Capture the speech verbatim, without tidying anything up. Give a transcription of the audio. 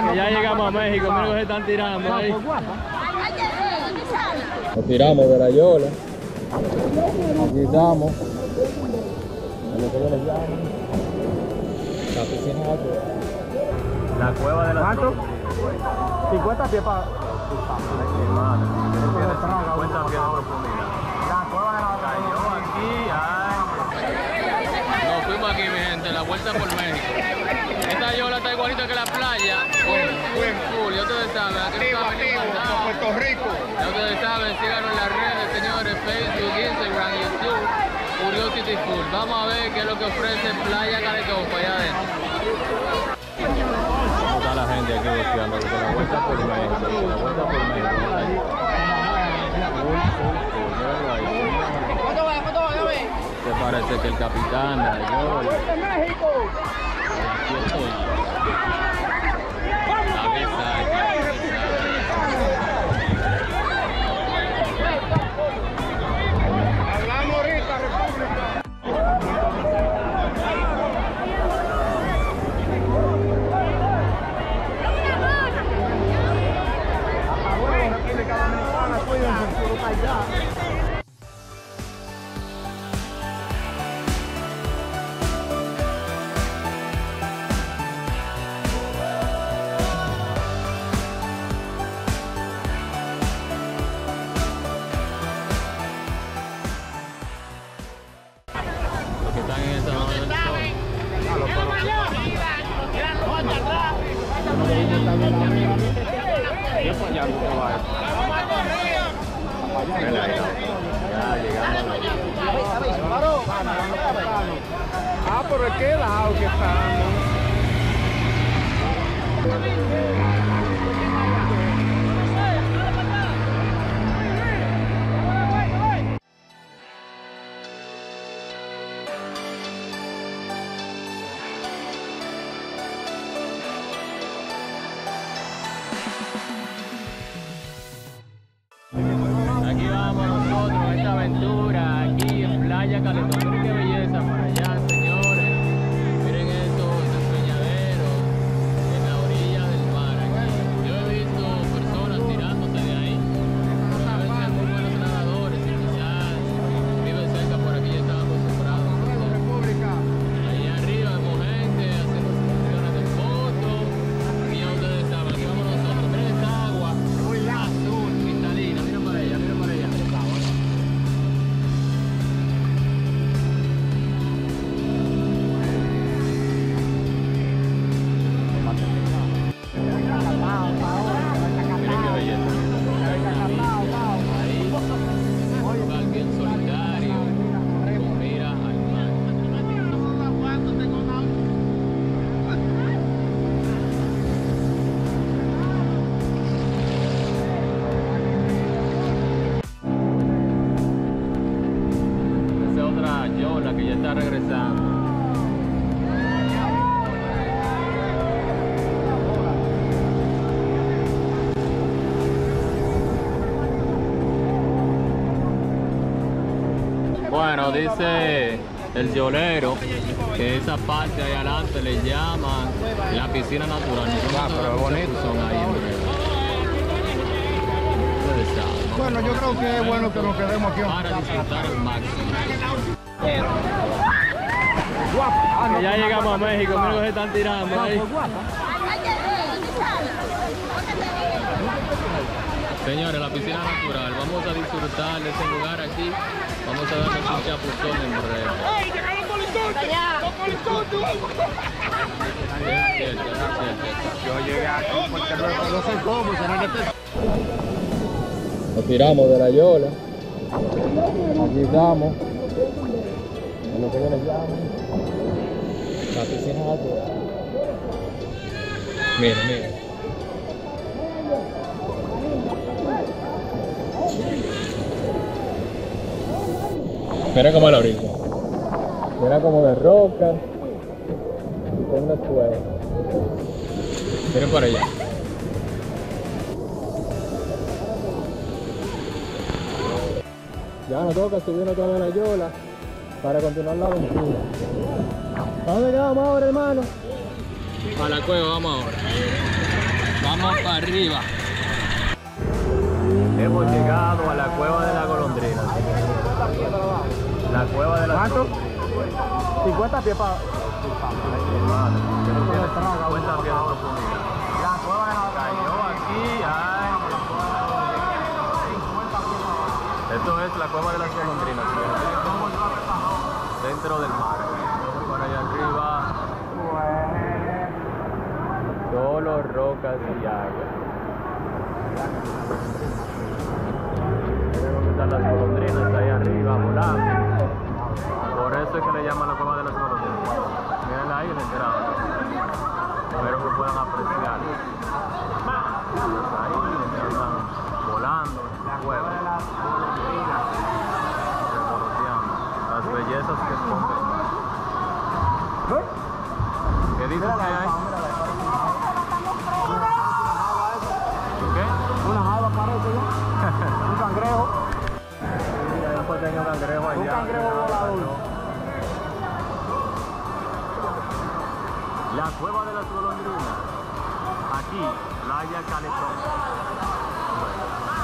Que ya llegamos a México, mira que se están tirando ahí. Nos tiramos de la yola. Aquí estamos. En lo que yo les llamo la piscina de la cueva. La cueva de la ¿Cuánto? cincuenta pies para... cincuenta pies de profundidad. La cueva de la Cayó aquí, ay. Nos fuimos aquí, mi gente, la vuelta por México. Esta yola está igualita que la playa. Buen full, ya ustedes saben. Aquí no saben ni mandar. Puerto Rico. Ya ustedes saben, síganos en las redes, señores, Facebook, Instagram, YouTube, Curiosity Full. Vamos a ver qué es lo que ofrece Playa Calentón para allá adentro. ¿Cómo está la gente aquí buscando? Porque la vuelta por México, la vuelta por México. Full, full, full. Mírenlo ahí. ¿Cuánto va? ¿Cuánto va? Dame. Se parece que el capitán de la yola. México! Aquí estoy. La Bisaya. Hablamos ahorita, República. República Dominicana, cuídense, puro para allá. Que están en esa zona del sol. Ya llegamos. Ah, pero es que lado que estamos. Aquí vamos nosotros, esta aventura, aquí en Playa Calentón. Miren qué belleza para allá, señores. Miren estos despeñaderos en la orilla del mar aquí. Yo he visto personas tirándose de ahí. Deben ser muy buenos nadadores y quizás viven cerca por aquí y están acostumbrados. Ahí arriba vemos gente haciendo sesiones de fotos. Y ya ustedes saben, aquí vamos nosotros. Miren esta agua azul, cristalina. Miren para allá, miren para allá. Miren qué belleza. Ahí va bien solitario, con mira al mar. Esa es otra yola que ya está regresando. Bueno, dice el yolero que esa parte ahí adelante le llaman la piscina natural. Ah, pero es bonito. Son ahí en breve. Ustedes saben. Bueno, yo creo que es bueno que nos quedemos aquí. Para disfrutar al máximo. Ah, Que ya llegamos a México, mira que se están tirando ahí. Señores, la piscina natural, vamos a disfrutar de ese lugar aquí. Vamos a darnos un chapuzón en breve. ¡Ey, llegaron policías! ¡Los policías! Es cierto, es cierto. Yo llegué aquí porque no sé cómo, será que te... Nos tiramos de la yola. Aquí estamos. En lo que yo les llamo la piscina natural. Miren, miren. Mira como la orilla. Mira como de roca. Y con una cueva. Miren para allá. Ya nos toca subir otra vez la yola para continuar la aventura. ¿A dónde vamos ahora, hermano? A la cueva vamos ahora. Vamos para arriba. Hemos llegado a la cueva de la golondrina. La cueva de la ¿Cuánto? cincuenta pies para... cincuenta pies de profundidad. La cueva de la... Cayó aquí, ay. Esto es la cueva de las golondrinas, señores. Dentro del mar. Por allá arriba. Solo rocas y agua. Miren dónde están las golondrinas, ahí arriba, volando. Por eso es que le llaman la cueva de las golondrinas. Miren ahí el entrada. Espero que puedan apreciar. Pues ahí andan volando en la cueva. Revoloteando. Las bellezas que esconden. ¿Qué dices que hay? ¿Qué? Una java parece ya. Un cangrejo. Sí, hay un pequeño cangrejo allá. Un cangrejo volador. La cueva de las golondrinas. Aquí, playa Caletón. Bueno.